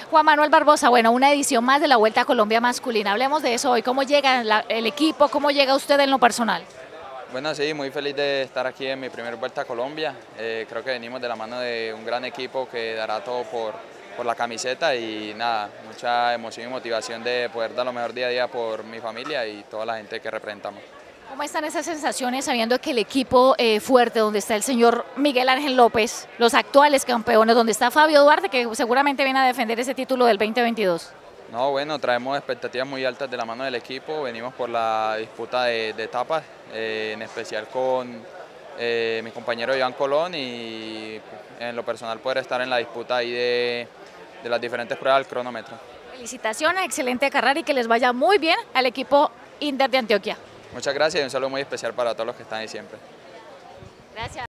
Juan Manuel Barbosa, bueno, una edición más de la Vuelta a Colombia masculina. Hablemos de eso hoy. ¿Cómo llega el equipo? ¿Cómo llega usted en lo personal? Bueno, sí, muy feliz de estar aquí en mi primera Vuelta a Colombia. Creo que venimos de la mano de un gran equipo que dará todo por la camiseta y nada, mucha emoción y motivación de poder dar lo mejor día a día por mi familia y toda la gente que representamos. ¿Cómo están esas sensaciones sabiendo que el equipo fuerte, donde está el señor Miguel Ángel López, los actuales campeones, donde está Fabio Duarte, que seguramente viene a defender ese título del 2022? No, bueno, traemos expectativas muy altas de la mano del equipo, venimos por la disputa de etapas, en especial con mi compañero Iván Colón y en lo personal poder estar en la disputa ahí de las diferentes pruebas del cronómetro. Felicitaciones, excelente carrera y que les vaya muy bien al equipo Inter de Antioquia. Muchas gracias y un saludo muy especial para todos los que están ahí siempre. Gracias.